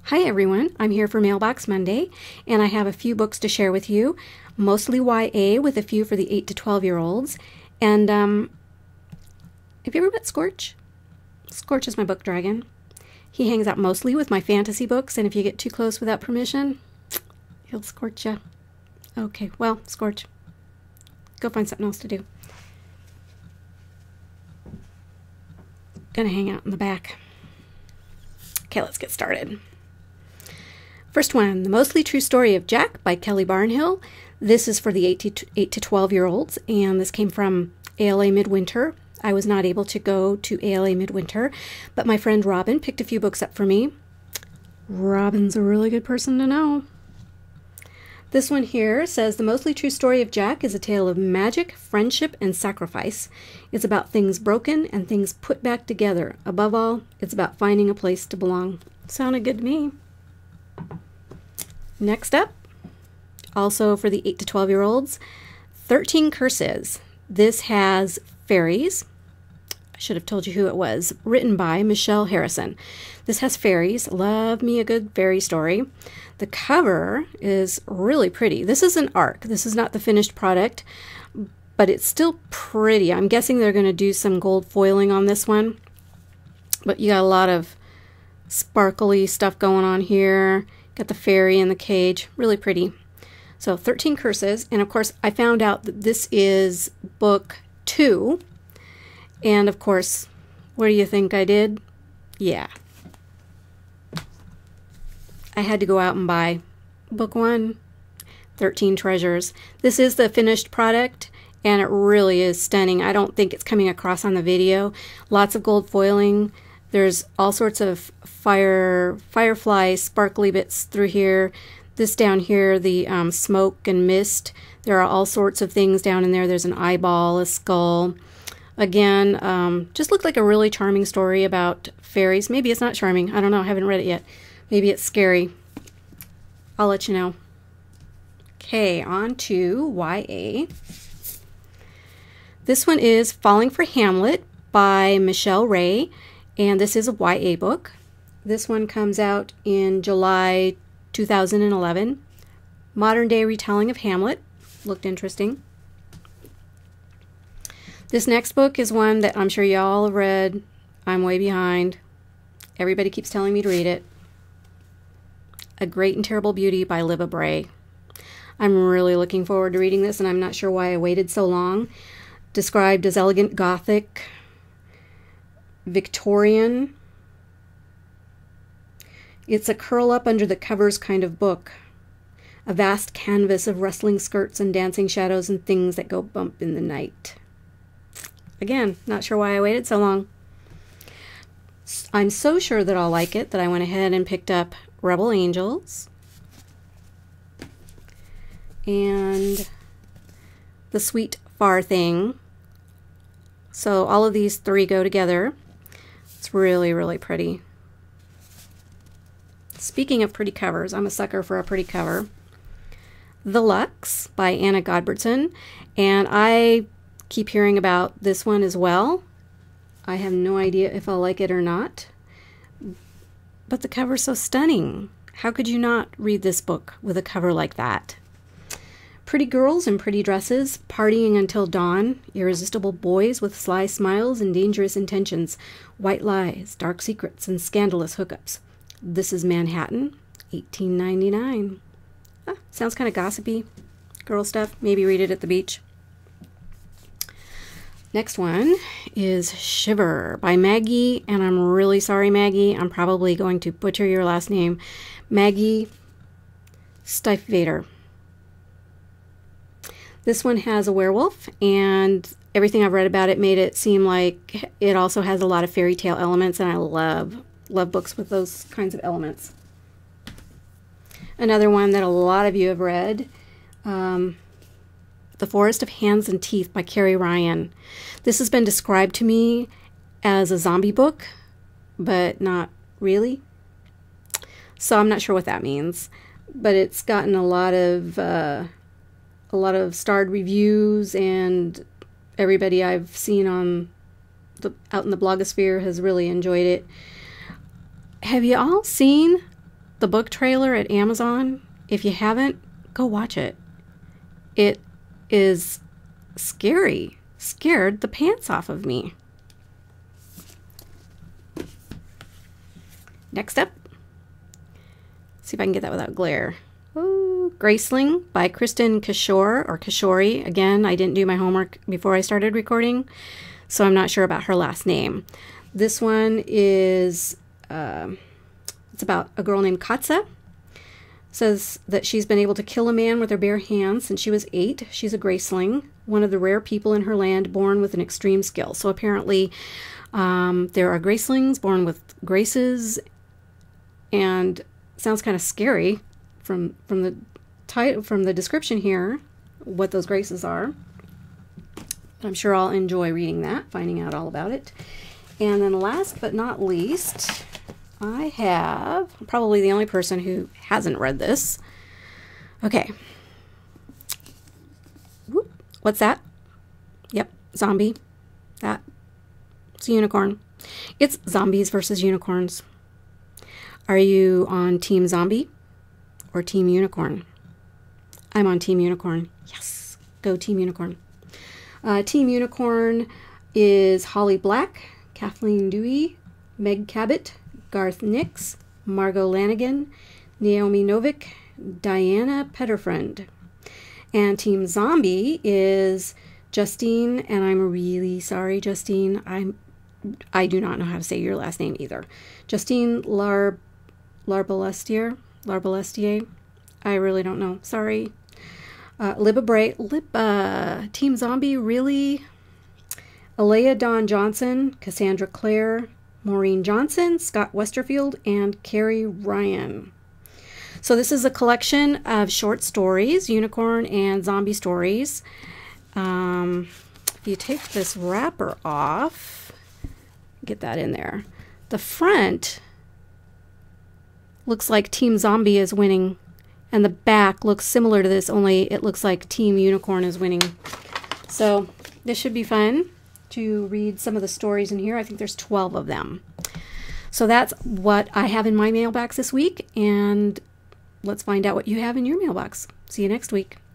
Hi everyone, I'm here for Mailbox Monday, and I have a few books to share with you, mostly YA with a few for the 8 to 12-year-olds. And have you ever met Scorch? Scorch is my book dragon. He hangs out mostly with my fantasy books, and if you get too close without permission, he'll scorch you. Okay, well, Scorch, go find something else to do. Gonna hang out in the back. Okay, let's get started. First one, The Mostly True Story of Jack by Kelly Barnhill. This is for the 8 to 12-year-olds, and this came from ALA Midwinter. I was not able to go to ALA Midwinter, but my friend Robin picked a few books up for me. Robin's a really good person to know. This one here says, The Mostly True Story of Jack is a tale of magic, friendship, and sacrifice. It's about things broken and things put back together. Above all, it's about finding a place to belong. Sounded good to me. Next up, also for the 8 to 12-year-olds, 13 Curses. This has fairies. I should have told you who it was. Written by Michelle Harrison. This has fairies. Love me a good fairy story. The cover is really pretty. This is an ARC. This is not the finished product, but it's still pretty. I'm guessing they're going to do some gold foiling on this one. But you got a lot of sparkly stuff going on here. Got the fairy in the cage. Really pretty. So 13 Curses. And of course, I found out that this is book 2. And of course, what do you think I did? Yeah. I had to go out and buy book 1, 13 Treasures. This is the finished product, and it really is stunning. I don't think it's coming across on the video. Lots of gold foiling. There's all sorts of firefly sparkly bits through here. This down here, the smoke and mist. There are all sorts of things down in there. There's an eyeball, a skull. Again, just looked like a really charming story about fairies. Maybe it's not charming. I don't know. I haven't read it yet. Maybe it's scary. I'll let you know. Okay, on to YA. This one is Falling for Hamlet by Michell Ray. And this is a YA book. This one comes out in July 2011. Modern day retelling of Hamlet. Looked interesting. This next book is one that I'm sure y'all have read. I'm way behind. Everybody keeps telling me to read it. A Great and Terrible Beauty by Libba Bray. I'm really looking forward to reading this, and I'm not sure why I waited so long. Described as elegant Gothic, Victorian. It's a curl up under the covers kind of book. A vast canvas of rustling skirts and dancing shadows and things that go bump in the night. Again, not sure why I waited so long. I'm so sure that I'll like it that I went ahead and picked up Rebel Angels and The Sweet Far Thing. So all of these three go together. It's really, really pretty. Speaking of pretty covers, I'm a sucker for a pretty cover. The Luxe by Godbersen, and I keep hearing about this one as well. I have no idea if I'll like it or not, but the cover's so stunning. How could you not read this book with a cover like that? Pretty girls in pretty dresses, partying until dawn, irresistible boys with sly smiles and dangerous intentions, white lies, dark secrets, and scandalous hookups. This is Manhattan, 1899. Sounds kind of gossipy. Girl stuff. Maybe read it at the beach. Next one is Shiver by Maggie, and I'm really sorry, Maggie. I'm probably going to butcher your last name. Maggie Stiefvater. This one has a werewolf, and everything I've read about it made it seem like it also has a lot of fairy tale elements, and I love books with those kinds of elements. Another one that a lot of you have read, The Forest of Hands and Teeth by Carrie Ryan. This has been described to me as a zombie book, but not really. So I'm not sure what that means. But it's gotten a lot of starred reviews, and everybody I've seen out in the blogosphere has really enjoyed it. Have you all seen the book trailer at Amazon. If you haven't, go watch it. It is scary. Scared the pants off of me. Next up, see if I can get that without glare. Ooh, Graceling by Kristin Cashore, or Cashore. Again, I didn't do my homework before I started recording, so I'm not sure about her last name. This one is, it's about a girl named Katza. Says that she's been able to kill a man with her bare hands since she was 8. She's a Graceling, one of the rare people in her land born with an extreme skill. So apparently there are Gracelings born with graces, and sounds kind of scary from the title, from the description here, what those graces are. But I'm sure I'll enjoy reading that, finding out all about it. And then last but not least, I have, I'm probably the only person who hasn't read this. Okay. Whoop. What's that? Yep, zombie. That. It's a unicorn. It's zombies versus unicorns. Are you on Team Zombie or Team Unicorn? I'm on Team Unicorn. Yes, go Team Unicorn. Team Unicorn is Holly Black, Kathleen Dewey, Meg Cabot, Garth Nix, Margot Lanigan, Naomi Novik, Diana Petterfriend. And Team Zombie is Justine, and I'm really sorry, Justine. I do not know how to say your last name either. Justine Larbalestier. I really don't know. Sorry. Libba Bray. Libba. Team Zombie, really? Alea Dawn Johnson, Cassandra Clare, Maureen Johnson, Scott Westerfield, and Carrie Ryan. So this is a collection of short stories, unicorn and zombie stories. If you take this wrapper off, get that in there. The front looks like Team Zombie is winning, and the back looks similar to this, only it looks like Team Unicorn is winning. So this should be fun to read some of the stories in here. I think there's 12 of them. So that's what I have in my mailbox this week, and let's find out what you have in your mailbox. See you next week.